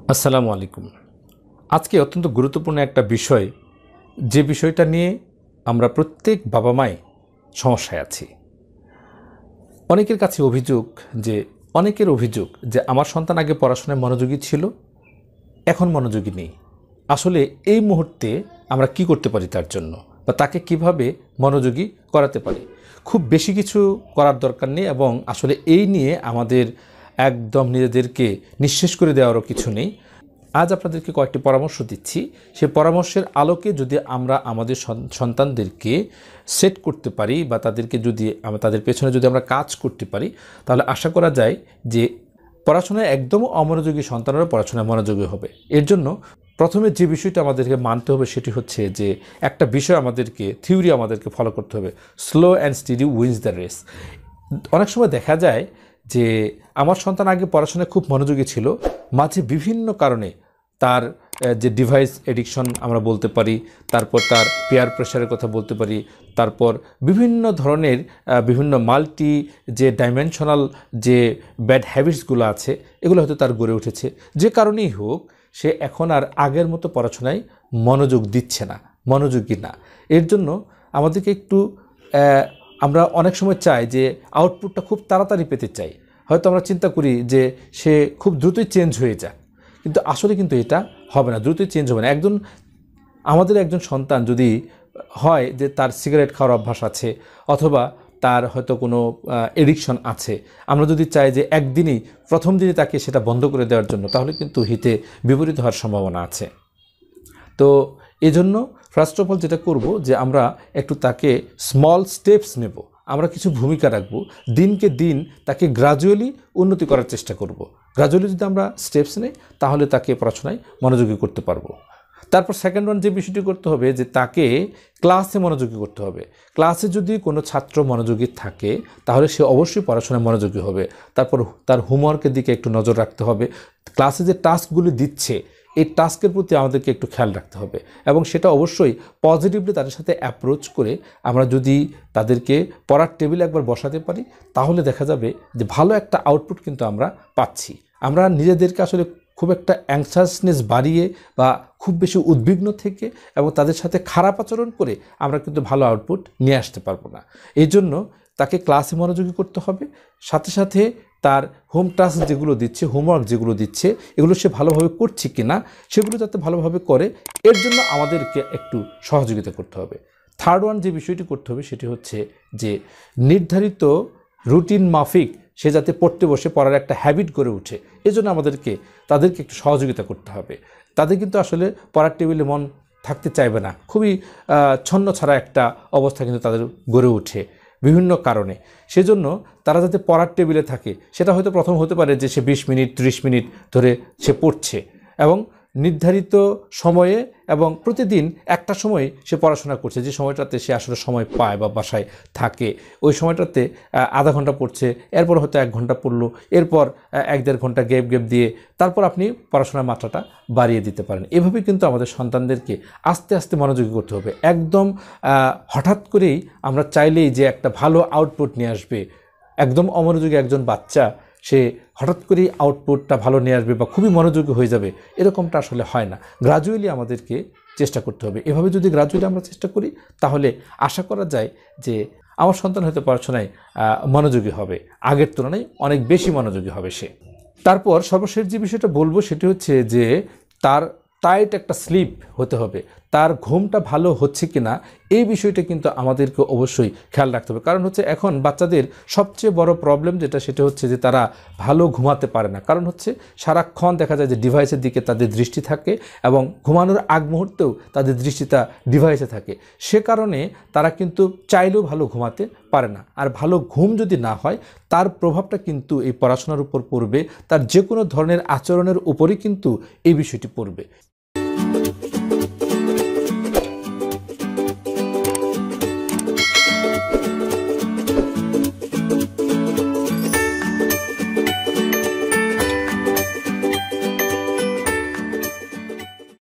আসসালামু আলাইকুম। আজকে অত্যন্ত গুরুত্বপূর্ণ একটা বিষয়, যে বিষয়টা নিয়ে আমরা প্রত্যেক বাবা মাই সমস্যায় আছি। অনেকের কাছে অনেকের অভিযোগ যে আমার সন্তান আগে পড়াশোনায় মনোযোগী ছিল, এখন মনোযোগী নেই। আসলে এই মুহূর্তে আমরা কি করতে পারি তার জন্য, বা তাকে কিভাবে মনোযোগী করাতে পারি? খুব বেশি কিছু করার দরকার নেই, এবং আসলে এই নিয়ে আমাদের একদম নিজেদেরকে নিঃশেষ করে দেওয়ারও কিছু নেই। আজ আপনাদেরকে কয়েকটি পরামর্শ দিচ্ছি। সেই পরামর্শের আলোকে যদি আমরা আমাদের সন্তানদেরকে সেট করতে পারি, বা তাদের পেছনে যদি আমরা কাজ করতে পারি, তাহলে আশা করা যায় যে পড়াশোনায় একদম অমনোযোগী সন্তানেরা পড়াশোনায় মনোযোগী হবে। এর জন্য প্রথমে যে বিষয়টা আমাদেরকে মানতে হবে সেটি হচ্ছে যে একটা বিষয় থিওরি আমাদেরকে ফলো করতে হবে। Slow and steady wins the race. অনেক সময় দেখা যায় যে আমার সন্তান আগে পড়াশোনায় খুব মনোযোগী ছিল, মাঝে বিভিন্ন কারণে তার যে ডিভাইস এডিকশন আমরা বলতে পারি, তারপর তার পেয়ার প্রেশারের কথা বলতে পারি, তারপর বিভিন্ন ধরনের বিভিন্ন মাল্টি যে ডাইমেনশনাল যে ব্যাড হ্যাবিটসগুলো আছে, এগুলো হয়তো তার গড়ে উঠেছে। যে কারণেই হোক, সে এখন আর আগের মতো পড়াশোনায় মনোযোগ দিচ্ছে না, মনোযোগী না। এর জন্য আমাদেরকে আমরা অনেক সময় চাই যে আউটপুটটা খুব তাড়াতাড়ি পেতে চাই। হয়তো আমরা চিন্তা করি যে সে খুব দ্রুতই চেঞ্জ হয়ে যাক, কিন্তু আসলে এটা হবে না, দ্রুতই চেঞ্জ হবে না। আমাদের একজন সন্তান যদি হয় যে তার সিগারেট খাওয়ার অভ্যাস আছে, অথবা তার হয়তো কোনো এডিকশন আছে, আমরা যদি চাই যে প্রথম দিনই তাকে সেটা বন্ধ করে দেওয়ার জন্য, তাহলে কিন্তু হিতে বিপরীত হওয়ার সম্ভাবনা আছে। তো এজন্য ফার্স্ট অফ অল যেটা করব, যে আমরা একটু তাকে স্মল স্টেপস নেব, আমরা কিছু ভূমিকা রাখব, দিনকে দিন তাকে গ্রাজুয়ালি উন্নতি করার চেষ্টা করব। গ্রাজুয়ালি যদি আমরা স্টেপস নেই, তাহলে তাকে পড়াশোনায় মনোযোগী করতে পারবো। তারপর সেকেন্ড ওয়ান যে বিষয়টি করতে হবে, যে তাকে ক্লাসে মনোযোগী করতে হবে। ক্লাসে যদি কোনো ছাত্র মনোযোগী থাকে, তাহলে সে অবশ্যই পড়াশোনায় মনোযোগী হবে। তারপর তার হোমওয়ার্কের দিকে একটু নজর রাখতে হবে। ক্লাসে যে টাস্কগুলি দিচ্ছে, এই টাস্কের প্রতি আমাদেরকে একটু খেয়াল রাখতে হবে, এবং সেটা অবশ্যই পজিটিভলি তাদের সাথে অ্যাপ্রোচ করে আমরা যদি তাদেরকে পড়ার টেবিলে একবার বসাতে পারি, তাহলে দেখা যাবে যে ভালো একটা আউটপুট কিন্তু আমরা পাচ্ছি। আমরা নিজেদেরকে আসলে খুব একটা অ্যাংশাসনেস বাড়িয়ে বা খুব বেশি উদ্বিগ্ন থেকে এবং তাদের সাথে খারাপ আচরণ করে আমরা কিন্তু ভালো আউটপুট নিয়ে আসতে পারবো না। এই জন্য তাকে ক্লাসে মনোযোগী করতে হবে, সাথে সাথে তার হোম টাস্ক যেগুলো দিচ্ছে, হোমওয়ার্ক যেগুলো দিচ্ছে, এগুলো সে ভালোভাবে করছে কিনা, সেগুলো যাতে ভালোভাবে করে, এর জন্য আমাদেরকে একটু সহযোগিতা করতে হবে। থার্ড ওয়ান যে বিষয়টি করতে হবে সেটি হচ্ছে যে নির্ধারিত রুটিন মাফিক সে যাতে পড়তে বসে পড়ার একটা হ্যাবিট গড়ে ওঠে, এজন্য তাদেরকে একটু সহযোগিতা করতে হবে। তাদের কিন্তু আসলে পড়ার টেবিলে মন থাকতে চাইবে না, খুবই ছন্ন ছাড়া একটা অবস্থা কিন্তু তাদের গড়ে ওঠে বিভিন্ন কারণে। সেজন্য তারা যাতে পড়ার টেবিলে থাকে, সেটা হয়তো প্রথম হতে পারে যে সে 20 মিনিট 30 মিনিট ধরে সে পড়ছে, এবং নির্ধারিত সময়ে এবং প্রতিদিন একটা সময় সে পড়াশোনা করছে, যে সময়টাতে সে আসলে সময় পায় বা বাসায় থাকে, ওই সময়টাতে আধা ঘন্টা পড়ছে, এরপর হয়তো 1 ঘন্টা পড়লো, এরপর 1-1.5 ঘন্টা গ্যাপ দিয়ে তারপর আপনি পড়াশোনার মাত্রাটা বাড়িয়ে দিতে পারেন। এভাবে কিন্তু আমাদের সন্তানদেরকে আস্তে আস্তে মনোযোগী করতে হবে। একদম হঠাৎ করেই আমরা চাইলেই যে একটা ভালো আউটপুট নিয়ে আসবে, একদম অমনোযোগী একজন বাচ্চা সে হঠাৎ করেই আউটপুটটা ভালো নিয়ে আসবে বা খুবই মনোযোগী হয়ে যাবে, এরকমটা আসলে হয় না। গ্রাজুয়ালি আমাদেরকে চেষ্টা করতে হবে। এভাবে যদি গ্রাজুয়ালি আমরা চেষ্টা করি, তাহলে আশা করা যায় যে আমার সন্তান হয়তো পড়াশোনায় মনোযোগী হবে, আগের তুলনায় অনেক বেশি মনোযোগী হবে সে। তারপর সর্বশেষ যে বিষয়টা বলবো সেটি হচ্ছে যে তার টাইট একটা স্লিপ হতে হবে। তার ঘুমটা ভালো হচ্ছে কিনা, এই বিষয়টা কিন্তু আমাদেরকে অবশ্যই খেয়াল রাখতে হবে। কারণ হচ্ছে এখন বাচ্চাদের সবচেয়ে বড় প্রবলেম সেটা হচ্ছে যে তারা ভালো ঘুমাতে পারে না। কারণ হচ্ছে সারাক্ষণ দেখা যায় যে ডিভাইসের দিকে তাদের দৃষ্টি থাকে, এবং ঘুমানোর আগ মুহূর্তেও তাদের দৃষ্টিটা ডিভাইসে থাকে। সে কারণে তারা কিন্তু চাইলেও ভালো ঘুমাতে পারে না। আর ভালো ঘুম যদি না হয়, তার প্রভাবটা কিন্তু এই পড়াশোনার উপর পড়বে, তার যে কোনো ধরনের আচরণের উপরই কিন্তু এই বিষয়টি পড়বে।